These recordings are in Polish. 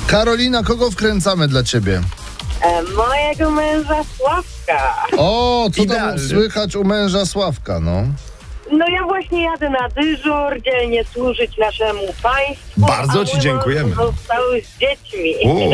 Karolina, kogo wkręcamy dla ciebie? Mojego męża Sławka. O, co tam Idealny. słychać u męża Sławka, no? No ja właśnie jadę na dyżur, dzielnie służyć naszemu państwu. Bardzo a ci mój dziękujemy. mąż został z dziećmi.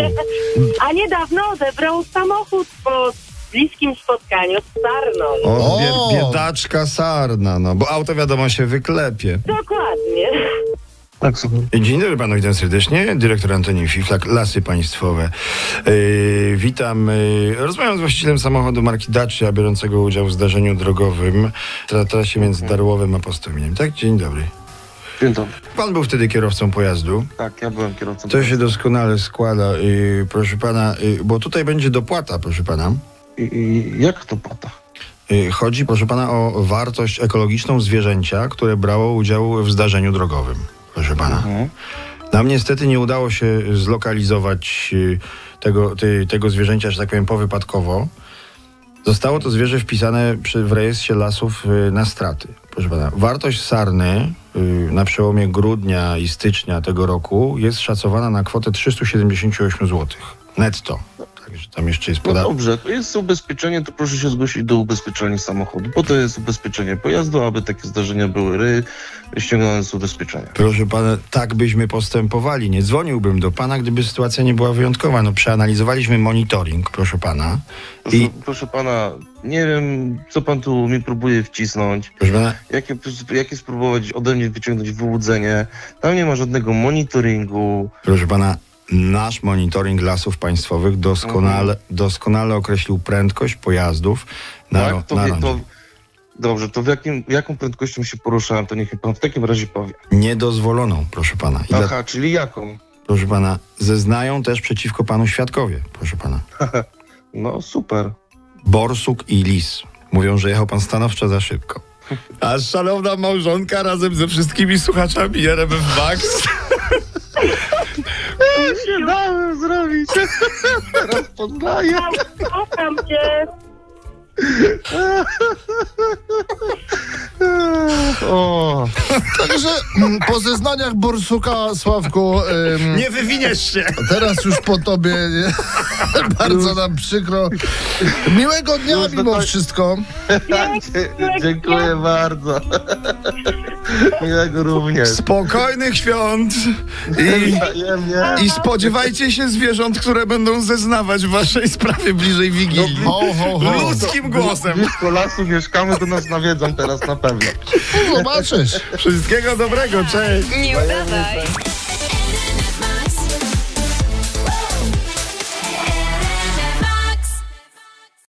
A niedawno odebrał samochód po bliskim spotkaniu z Sarną. O, O! biedaczka Sarna, no, bo auto wiadomo się wyklepie. Dokładnie. Tak, słucham. Dzień dobry panu, witam serdecznie. Dyrektor Antoni Fiflak, Lasy Państwowe. Witam. Rozmawiam z właścicielem samochodu marki Dacia, biorącego udział w zdarzeniu drogowym na trasie między Darłowem a Postominiem. Tak? Dzień dobry. Dzień dobry. Pan był wtedy kierowcą pojazdu. Tak, ja byłem kierowcą. To się doskonale składa, proszę pana, bo tutaj będzie dopłata, proszę pana. I jak to płata? Chodzi, proszę pana, o wartość ekologiczną zwierzęcia, które brało udział w zdarzeniu drogowym, proszę pana. Nam niestety nie udało się zlokalizować tego zwierzęcia, że tak powiem, powypadkowo. Zostało to zwierzę wpisane w rejestrze lasów na straty. Proszę pana, wartość sarny na przełomie grudnia i stycznia tego roku jest szacowana na kwotę 378 zł netto. Także tam jeszcze jest No podatek. dobrze, to jest ubezpieczenie, to proszę się zgłosić do ubezpieczalni samochodu, bo to jest ubezpieczenie pojazdu, aby takie zdarzenia były ściągane z ubezpieczenia. Proszę pana, tak byśmy postępowali. Nie dzwoniłbym do pana, gdyby sytuacja nie była wyjątkowa. No, przeanalizowaliśmy monitoring, proszę pana. Proszę pana, nie wiem, co pan tu mi próbuje wcisnąć, Proszę pana, jakie spróbować ode mnie wyciągnąć wyłudzenie. Tam nie ma żadnego monitoringu. proszę pana, nasz monitoring Lasów Państwowych doskonale określił prędkość pojazdów na Tak? rondzie. Dobrze, to jaką prędkością się poruszałem, to niech mi pan w takim razie powie. Niedozwoloną, proszę pana. Aha, czyli jaką? Proszę pana, zeznają też przeciwko panu świadkowie, proszę pana. No super. Borsuk i lis. Mówią, że jechał pan stanowczo za szybko. A szanowna małżonka razem ze wszystkimi słuchaczami RMF Max się dałem zrobić. Teraz poznaję. Kocham cię. O, Także po zeznaniach Borsuka, Sławku, nie wywiniesz się. teraz już po tobie bardzo nam przykro. Miłego dnia Już mimo do- wszystko. dziękuję bardzo. Miłego również. Spokojnych świąt Wzajemnie. i spodziewajcie się zwierząt, które będą zeznawać w waszej sprawie bliżej Wigilii. Ho, ho, ho. Ludzkim głosem. Blisko lasu mieszkamy, to nas nawiedzą teraz na pewno. Zobaczysz. Wszystkiego dobrego, cześć. Nie udawaj.